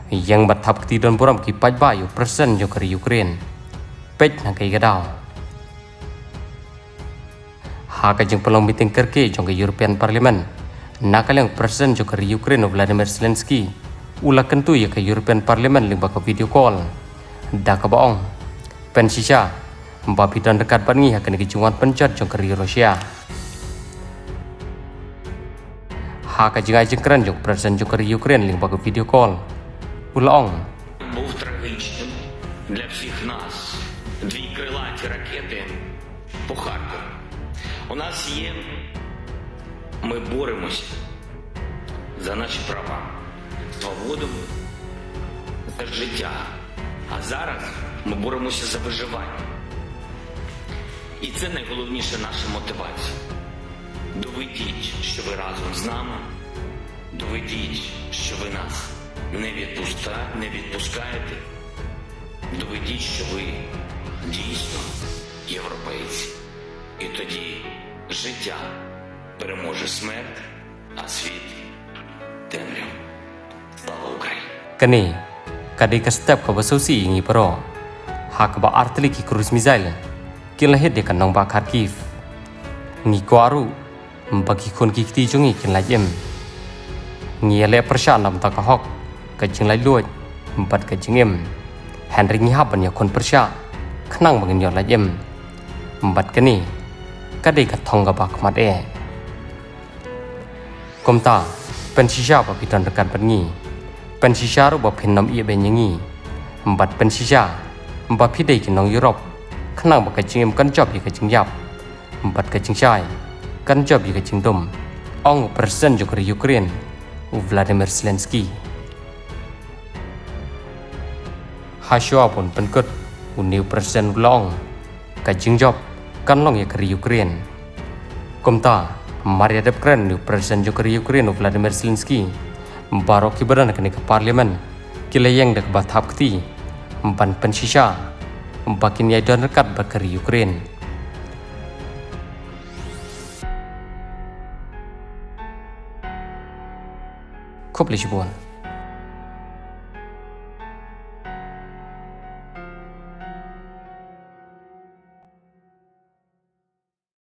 yang bertahap ketidon buram ki pajbayu persen jo kari Ukraine pej na kai gadao haka jeng pelong meeting kerke jong ke European Parliament nakalang persen jo kari Ukraine Vladimir Zelensky ula kentu ya ke European Parliament ling baka video call da ka baong pensisha mbapi dan dekat bangi akan kejungan pencat jong kari Rusia haka jeng ajeng keren jong persen jo kari Ukraine ling baka video call ulaong був трагічним для всіх нас. Дві крилаті ракети по Харкову. У нас є, ми боремося за наші права, свободу, за життя. А зараз ми боремося за виживання. І це найголовніша наша мотивація. Доведіть, що ви разом з нами, доведіть, що ви нас не відпускаєте, доведіть, що ви дійсно європейці. І тоді життя переможе смерть, а світ темряв. Слава Україні! Kani kadai ka step ka basausi ingi pro hak ba artili ki cruise missile kila hit de kan nong ba Kharkiv ngi kwaru mbaki khon ki ti jongi kin la jem ngi le persha nam ta ka hok ka jing lai luoj mbat ka jingem Henry ngi haban ya kon persha khnang bangin yo la jem mbat kani kadai ka thong ga ba khmat e komta pensisha ba pitan dekat bangi pensisha ro ba phinnam ie ben yangi mbat pensisha mba phidei ki nong Europe khnang ba ka jingem kan job ye ka jingyap mbat ka jingshai kan job ye ka jingdom ong persen jo kri Ukraine Vladimir Zelensky Hasho pun penkut uniu persen long ka jingjob kan long ye kri Ukraine komta Maria Depkren uniu persen jo kri Ukraine Vladimir Zelensky Barok kibaran ke parlimen kilayang dak bathap kti ban pensisha bakin ya don rekat bakari Ukraine Khop lisbon